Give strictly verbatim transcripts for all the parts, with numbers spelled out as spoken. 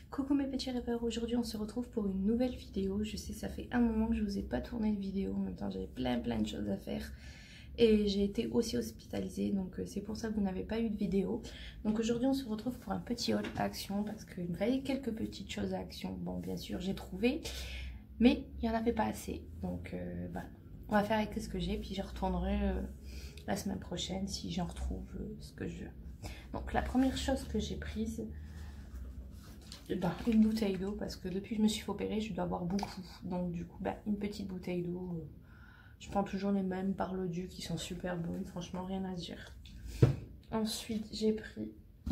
Coucou mes petits rêveurs, aujourd'hui on se retrouve pour une nouvelle vidéo. Je sais ça fait un moment que je vous ai pas tourné de vidéo, en même temps j'avais plein plein de choses à faire. Et j'ai été aussi hospitalisée, donc c'est pour ça que vous n'avez pas eu de vidéo. Donc aujourd'hui on se retrouve pour un petit haul à Action, parce qu'il me fallait quelques petites choses à Action. Bon bien sûr j'ai trouvé, mais il n'y en avait pas assez. Donc euh, bah, on va faire avec ce que j'ai, puis je retournerai euh, la semaine prochaine si j'en retrouve euh, ce que je veux. Donc la première chose que j'ai prise, bah, une bouteille d'eau, parce que depuis que je me suis fait opérer je dois boire beaucoup, donc du coup bah, une petite bouteille d'eau. euh, je prends toujours les mêmes par le Dieu qui sont super bonnes, franchement rien à dire. Ensuite j'ai pris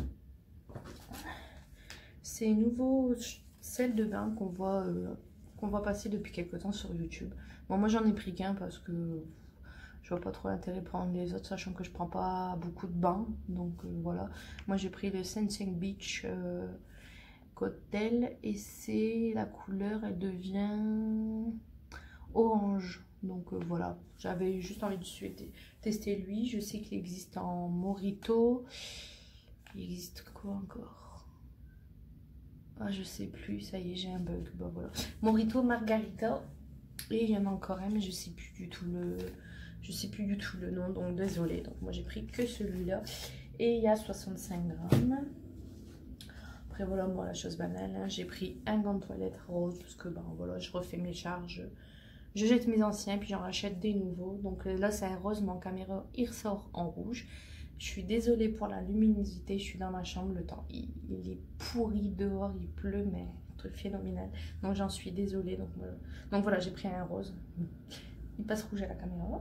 ces nouveaux sels de bain qu'on voit euh, qu'on voit passer depuis quelques temps sur YouTube. Bon moi j'en ai pris qu'un parce que je vois pas trop l'intérêt de prendre les autres, sachant que je prends pas beaucoup de bains, donc euh, voilà. Moi j'ai pris le Sensing Beach euh, Cocktail et c'est la couleur, elle devient orange, donc euh, voilà, j'avais juste envie de tester lui. Je sais qu'il existe en Mojito, il existe quoi encore, ah je sais plus, ça y est j'ai un bug, bah voilà, Mojito Margarita, et il y en a encore un mais je sais plus du tout le je sais plus du tout le nom, donc désolé. Donc moi j'ai pris que celui-là et il y a soixante-cinq grammes. Après voilà, moi la chose banale, hein, j'ai pris un gant de toilette rose parce que ben voilà, je refais mes charges, je jette mes anciens puis j'en rachète des nouveaux. Donc là c'est un rose, mon caméra il ressort en rouge. Je suis désolée pour la luminosité, je suis dans ma chambre, le temps il, il est pourri dehors, il pleut mais un truc phénoménal. Donc j'en suis désolée. Donc voilà, donc voilà j'ai pris un rose, il passe rouge à la caméra.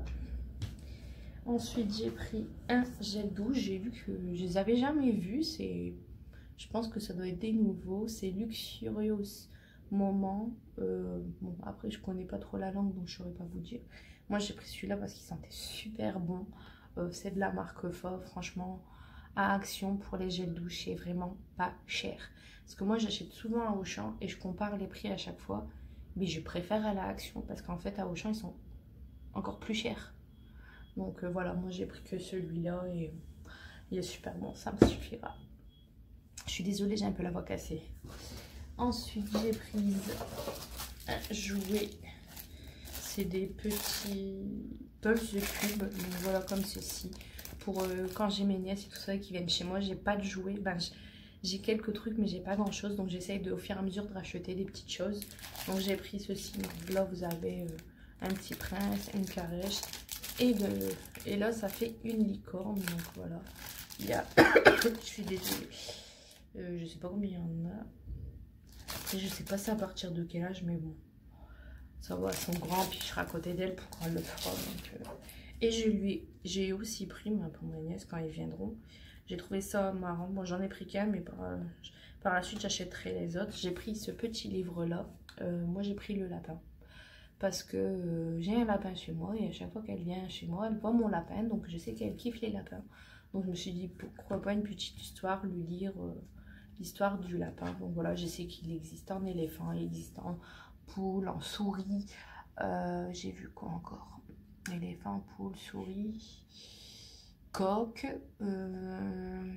Ensuite j'ai pris un gel douche, j'ai vu que je les avais jamais vus, c'est, je pense que ça doit être des nouveaux, c'est Luxurious Moment. Euh, bon après je connais pas trop la langue donc je saurais pas vous dire. Moi j'ai pris celui-là parce qu'il sentait super bon, euh, c'est de la marque Fauve, franchement à Action pour les gels douche c'est vraiment pas cher. Parce que moi j'achète souvent à Auchan et je compare les prix à chaque fois, mais je préfère à la Action parce qu'en fait à Auchan ils sont encore plus chers. Donc euh, voilà, moi j'ai pris que celui-là et euh, il est super bon, ça me suffira. Je suis désolée, j'ai un peu la voix cassée. Ensuite j'ai pris un jouet, c'est des petits pulse de cubes, donc voilà comme ceci. Pour euh, quand j'ai mes nièces et tout ça qui viennent chez moi, j'ai pas de jouets, ben, j'ai quelques trucs mais j'ai pas grand chose, donc j'essaye de au fur et à mesure de racheter des petites choses. Donc j'ai pris ceci, donc là vous avez euh, un petit prince, une carèche. Et, de, et là ça fait une licorne, donc voilà. Il y a, je suis désolée, euh, je sais pas combien il y en a. Et je sais pas c'est à partir de quel âge, mais bon. Ça va, elles sont grands, puis je serai à côté d'elle pour quand elle le fera. Donc, euh. Et je lui, j'ai aussi pris, bah, pour mes nièces quand ils viendront. J'ai trouvé ça marrant. Bon, j'en ai pris qu'un, mais par, par la suite j'achèterai les autres. J'ai pris ce petit livre-là. Euh, moi j'ai pris le lapin. Parce que euh, j'ai un lapin chez moi et à chaque fois qu'elle vient chez moi, elle voit mon lapin, donc je sais qu'elle kiffe les lapins. Donc je me suis dit pourquoi pas une petite histoire, lui lire euh, l'histoire du lapin. Donc voilà, je sais qu'il existe en éléphant, il existe en poule, en souris. Euh, j'ai vu quoi encore? Éléphant, poule, souris, coq. Euh...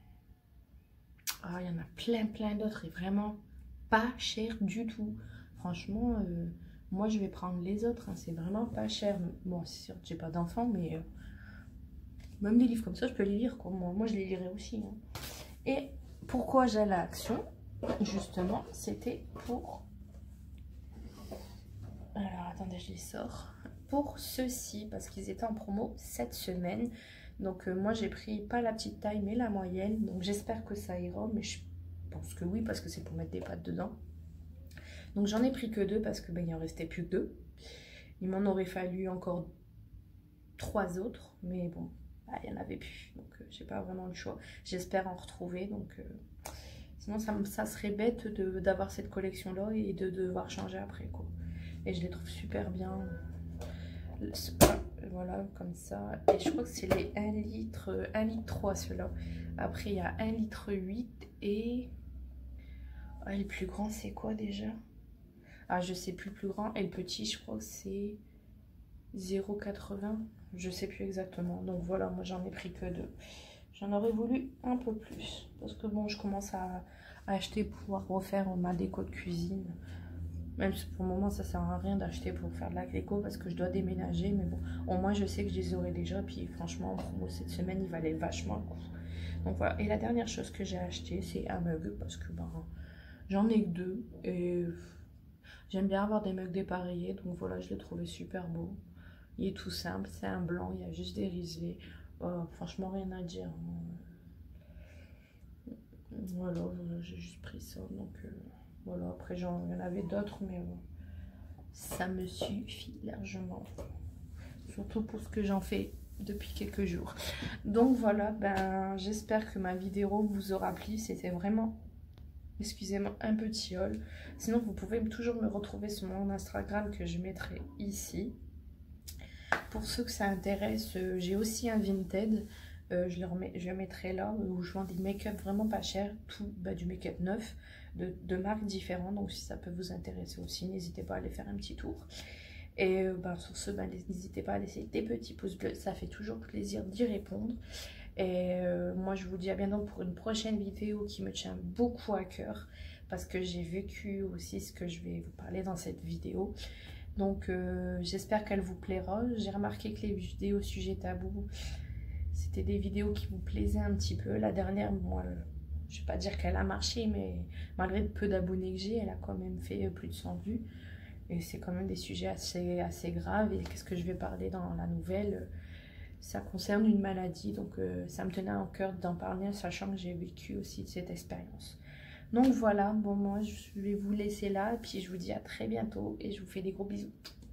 Ah, il y en a plein plein d'autres et vraiment pas cher du tout. Franchement... Euh... Moi, je vais prendre les autres, hein. C'est vraiment pas cher. Bon, c'est sûr que j'ai pas d'enfants, mais euh, même des livres comme ça, je peux les lire, quoi. Moi, moi je les lirai aussi. Hein. Et pourquoi j'allais à Action, justement, c'était pour... Alors, attendez, je les sors. Pour ceux-ci, parce qu'ils étaient en promo cette semaine. Donc, euh, moi, j'ai pris pas la petite taille, mais la moyenne. Donc, j'espère que ça ira, mais je pense que oui, parce que c'est pour mettre des pâtes dedans. Donc j'en ai pris que deux parce que ben, il en restait plus que deux. Il m'en aurait fallu encore trois autres, mais bon, bah, il n'y en avait plus. Donc euh, j'ai pas vraiment le choix. J'espère en retrouver. Donc euh, sinon ça, ça serait bête d'avoir cette collection là et de devoir changer après quoi. Et je les trouve super bien. Voilà comme ça. Et je crois que c'est les un litre, un litre trois ceux-là. Après il y a un litre huit et ah, les plus grands c'est quoi déjà? Ah, je sais plus le plus grand. Et le petit, je crois que c'est zéro virgule quatre-vingts. Je sais plus exactement. Donc voilà, moi j'en ai pris que deux. J'en aurais voulu un peu plus. Parce que bon, je commence à, à acheter pour pouvoir refaire ma déco de cuisine. Même si pour le moment, ça sert à rien d'acheter pour faire de la déco parce que je dois déménager. Mais bon, au moins, je sais que je les aurai déjà. Puis franchement, en promo cette semaine, il valait vachement le coup. Donc voilà. Et la dernière chose que j'ai acheté, c'est un mug. Parce que ben, j'en ai que deux. Et j'aime bien avoir des mugs dépareillés. Donc voilà, je l'ai trouvé super beau. Il est tout simple. C'est un blanc. Il y a juste des riselets. Euh, franchement, rien à dire. Voilà, j'ai juste pris ça. Donc euh, voilà, après, j'en, il y en avait d'autres. Mais bon, ça me suffit largement. Surtout pour ce que j'en fais depuis quelques jours. Donc voilà, ben j'espère que ma vidéo vous aura plu. C'était vraiment, excusez-moi, un petit haul. Sinon vous pouvez toujours me retrouver sur mon Instagram que je mettrai ici. Pour ceux que ça intéresse, euh, j'ai aussi un Vinted. Euh, je, le remets, je le mettrai là où je vends des make-up vraiment pas chers. Tout bah, du make-up neuf de, de marques différentes. Donc si ça peut vous intéresser aussi, n'hésitez pas à aller faire un petit tour. Et euh, ben, sur ce, ben, n'hésitez pas à laisser des petits pouces bleus, ça fait toujours plaisir d'y répondre. Et euh, moi je vous dis à bientôt pour une prochaine vidéo qui me tient beaucoup à cœur. Parce que j'ai vécu aussi ce que je vais vous parler dans cette vidéo. Donc euh, j'espère qu'elle vous plaira. J'ai remarqué que les vidéos sujet tabou, c'était des vidéos qui vous plaisaient un petit peu. La dernière, moi, euh, je ne vais pas dire qu'elle a marché, mais malgré le peu d'abonnés que j'ai, elle a quand même fait plus de cent vues. Et c'est quand même des sujets assez, assez graves. Et qu'est-ce que je vais parler dans la nouvelle? Ça concerne une maladie, donc euh, ça me tenait à cœur d'en parler, sachant que j'ai vécu aussi cette expérience. Donc voilà, bon moi je vais vous laisser là, puis je vous dis à très bientôt et je vous fais des gros bisous.